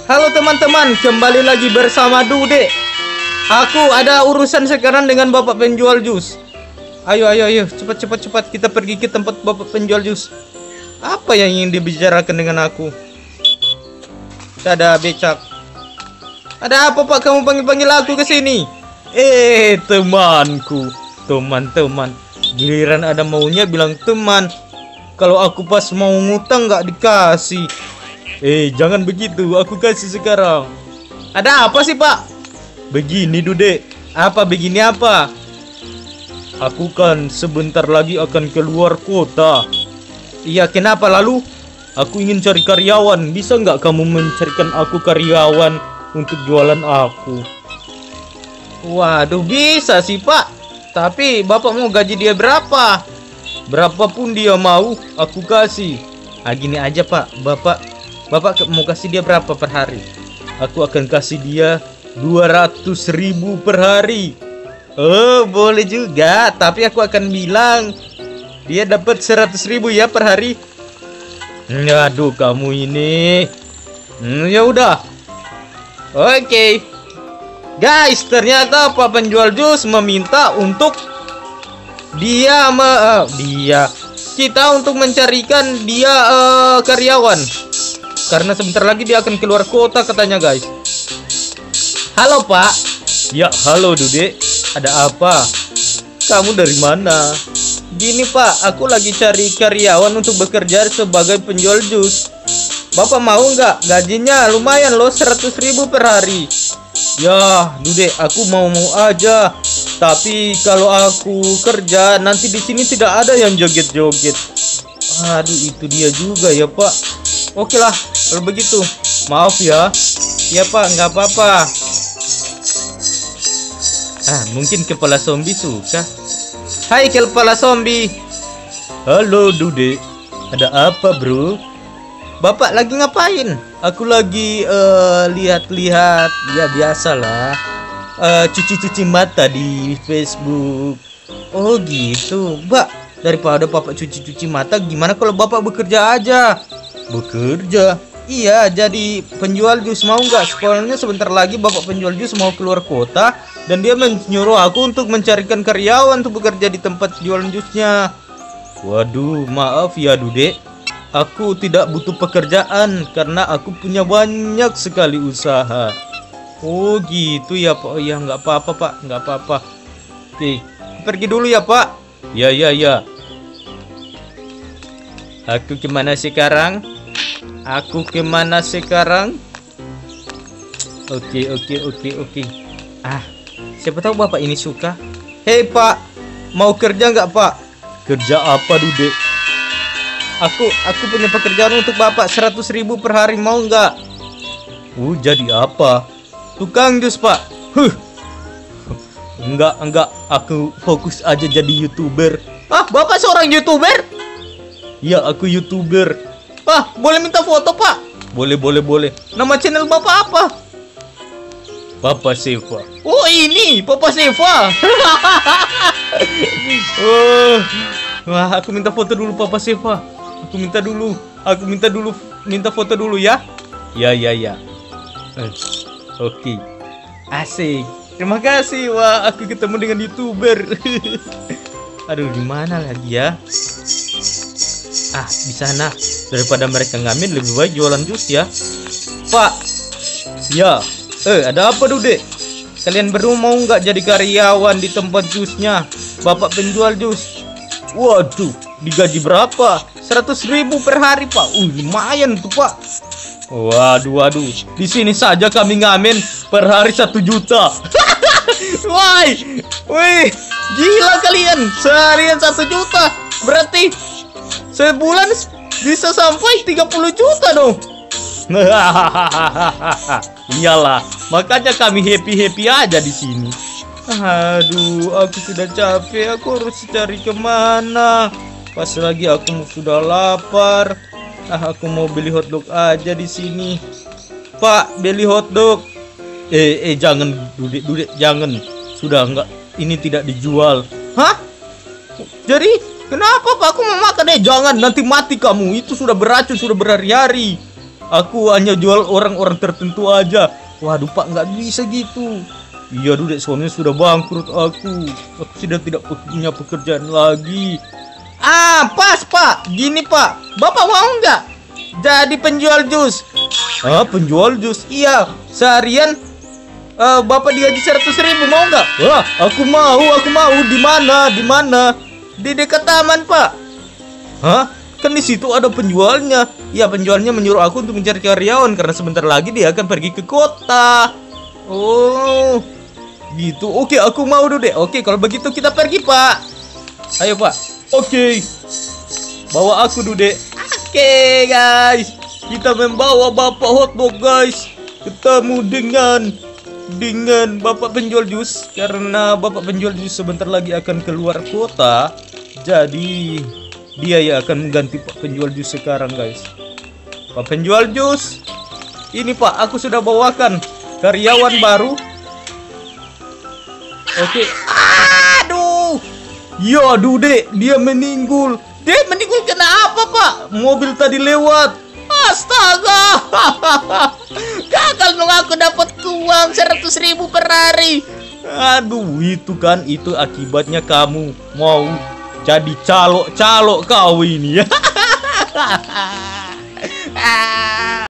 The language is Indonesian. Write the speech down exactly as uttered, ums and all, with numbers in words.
Halo teman-teman, kembali lagi bersama Dude. Aku ada urusan sekarang dengan bapak penjual jus. Ayo, ayo, ayo, cepat, cepat, cepat. Kita pergi ke tempat bapak penjual jus. Apa yang ingin dibicarakan dengan aku? Ada becak. Ada apa pak? Kamu panggil-panggil aku ke sini? Eh, temanku, teman-teman. Giliran ada maunya bilang teman. Kalau aku pas mau ngutang nggak dikasih. Eh, jangan begitu, aku kasih sekarang. Ada apa sih, Pak? Begini, Dude. Apa begini apa? Aku kan sebentar lagi akan keluar kota. Iya, kenapa lalu? Aku ingin cari karyawan. Bisa nggak kamu mencarikan aku karyawan untuk jualan aku? Waduh, bisa sih, Pak. Tapi Bapak mau gaji dia berapa? Berapapun dia mau, aku kasih. Ah, gini aja, Pak. Bapak Bapak mau kasih dia berapa per hari? Aku akan kasih dia dua ratus ribu per hari. Oh, boleh juga. Tapi aku akan bilang dia dapat seratus ribu ya per hari. Aduh, kamu ini. Hmm, ya udah. Oke. Okay. Guys, ternyata Pak penjual jus meminta untuk dia me, uh, dia kita untuk mencarikan dia uh, karyawan. Karena sebentar lagi dia akan keluar kota katanya, guys. Halo, Pak. Ya, halo, Dude. Ada apa? Kamu dari mana? Gini, Pak. Aku lagi cari karyawan untuk bekerja sebagai penjual jus. Bapak mau nggak? Gajinya lumayan loh, seratus ribu per hari. Ya, Dude, aku mau-mau aja. Tapi kalau aku kerja, nanti di sini tidak ada yang joget-joget. Aduh, itu dia juga ya, Pak. Oke lah, kalau begitu. Maaf ya. Ya, Pak, nggak apa-apa. Ah, mungkin kepala zombie suka. Hai, kepala zombie. Halo, Dude. Ada apa, bro? Bapak lagi ngapain? Aku lagi uh, lihat-lihat. Ya, biasalah. Uh, cuci-cuci mata di Facebook. Oh, gitu. Mbak, daripada Bapak cuci-cuci mata, gimana kalau Bapak bekerja aja? Bekerja? Iya, jadi penjual jus. Mau nggak? Soalnya sebentar lagi bapak penjual jus mau keluar kota dan dia menyuruh aku untuk mencarikan karyawan untuk bekerja di tempat jualan jusnya. Waduh, maaf ya, Dude. Aku tidak butuh pekerjaan karena aku punya banyak sekali usaha. Oh, gitu ya, Pak. Oh, ya, nggak apa-apa, Pak. Nggak apa-apa. Oke, pergi dulu ya, Pak. Ya, ya, ya. Aku kemana sekarang? Aku kemana sekarang? Oke, oke, oke, oke. Ah, siapa tahu bapak ini suka. Hei, Pak, mau kerja nggak, Pak? Kerja apa, Dude? Aku, aku punya pekerjaan untuk bapak seratus ribu per hari. Mau nggak? Uh, jadi apa? Tukang jus, Pak. Huh. Enggak, enggak. Aku fokus aja jadi YouTuber. Ah, bapak seorang YouTuber? Ya, aku YouTuber. Ah, boleh minta foto, Pak? Boleh, boleh, boleh. Nama channel bapak apa? Papa Seva. Oh, ini Papa Seva. Oh, wah, aku minta foto dulu, Papa Seva. Aku minta dulu. Aku minta dulu, minta foto dulu ya. Ya, ya, ya. Eh, Oke. Okay. Asik. Terima kasih. Wah, aku ketemu dengan YouTuber. Aduh, di mana lagi ya? Ah, di sana. Daripada mereka ngamen, lebih baik jualan jus ya. Pak. Ya. Eh, ada apa, Dude? Kalian berdua mau nggak jadi karyawan di tempat jusnya bapak penjual jus? Waduh, digaji berapa? seratus ribu per hari, Pak. Uh, lumayan tuh, Pak. Waduh, waduh. Di sini saja kami ngamen per hari satu juta. Woi, woi, gila kalian. Seharian satu juta. Berarti sebulan bisa sampai tiga puluh juta dong. Iyalah, makanya kami happy-happy aja di sini. Aduh, aku sudah capek. Aku harus cari kemana? Pas lagi aku sudah lapar. Ah, aku mau beli hotdog aja di sini. Pak, beli hotdog. Eh, eh, jangan, Dude, Dude, jangan. Sudah enggak, ini tidak dijual. Hah? Jadi kenapa, Pak? Aku mau makan. Eh, jangan, nanti mati kamu. Itu sudah beracun, sudah berhari-hari. Aku hanya jual orang-orang tertentu aja. Waduh Pak, nggak bisa gitu. Iya Dudek, soalnya sudah bangkrut aku. Aku sudah tidak punya pekerjaan lagi. Ah, pas Pak. Gini Pak, Bapak mau nggak jadi penjual jus? Ah, penjual jus? Iya, seharian uh, Bapak digaji seratus ribu, mau nggak? Wah, aku mau, aku mau. Di mana? Di mana? Di dekat taman Pak. Hah? Kan di situ ada penjualnya. Ya, penjualnya menyuruh aku untuk mencari karyawan karena sebentar lagi dia akan pergi ke kota. Oh, gitu. Oke, aku mau Dudek. Oke, kalau begitu kita pergi Pak. Ayo Pak. Oke, bawa aku Dudek. Oke guys, kita membawa Bapak Hotdog guys ketemu dengan dengan Bapak penjual jus. Karena Bapak penjual jus sebentar lagi akan keluar kota, jadi dia ya akan mengganti Pak penjual jus sekarang guys. Pak penjual jus, ini Pak, aku sudah bawakan karyawan baru. Oke. Aduh, ya Dudek, dia meninggal. Dia meninggal kena apa Pak? Mobil tadi lewat. Astaga. Gagal dong aku dapat uang seratus ribu per hari. Aduh, itu kan, itu akibatnya kamu mau jadi calo-calo kau ini ya.